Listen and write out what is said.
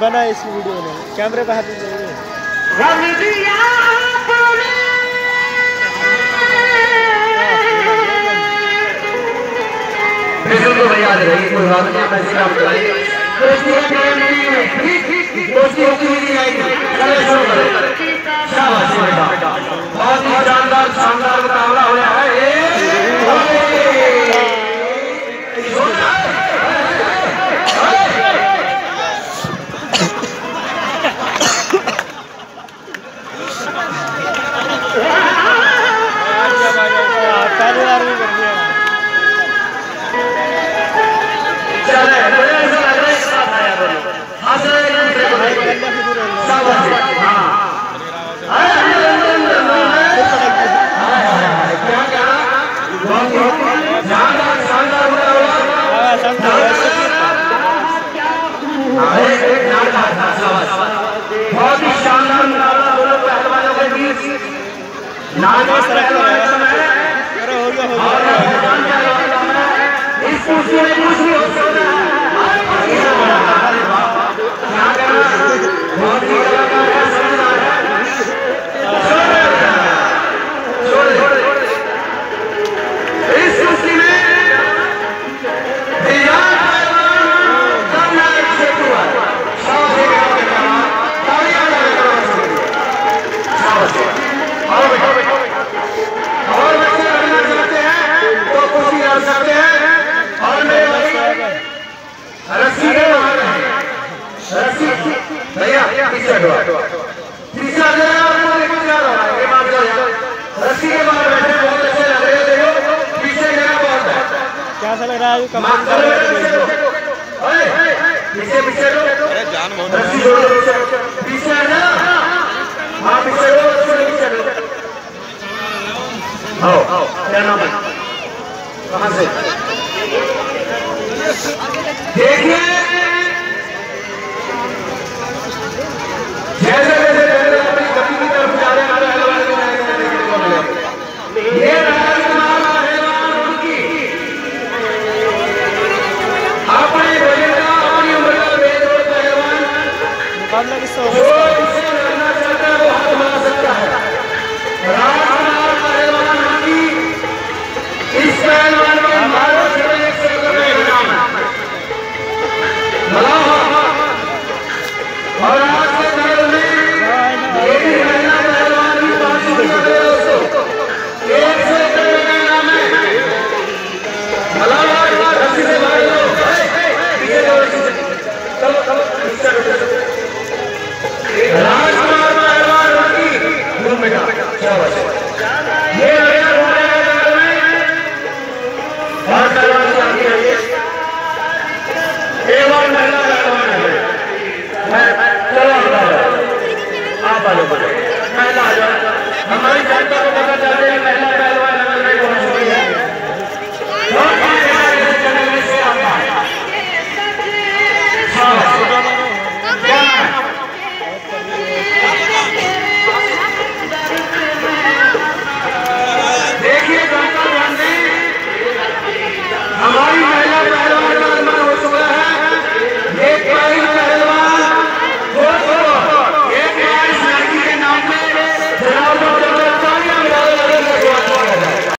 बना है इसी वीडियो में, कैमरे पे हाथ नहीं तो भैया आ रही कोई बात नहीं, मैं सीधा बताइए दोस्ती होती हुई नहीं आएगी। चले शुरू करें। शाबाश बेटा, बहुत ही शानदार शानदार मुकाबला हो रहा है। पहली बार भी कर दिया। बहुत ही शानदार मुकाबला दोनों पहलवानों के बीच। इस कुर्सी में कुछ भी हो सकता है। बहुत ही कलाकार है, समझदार है। इस कुर्सी में और बच्चे लड़ना चाहते हैं तो कुर्सी लड़ सकते हैं। और मेरे भाई रस्सी के बाहर रस्सी भैया पीछे हटवा, पीछे आ जाए आपको लेकर जा रहा है। ये बात जाए रस्सी के बाहर बैठे बहुत अच्छे लग रहे हैं। देखो पीछे गया बहुत है। क्या सा लग रहा है कमाल कर रहे हैं। पीछे पीछे रस्सी छोड़ो, पीछे आ जा। हाँ पीछे लो, पीछे लो। आओ क्या नाम है, कहाँ से? देखिए जैसे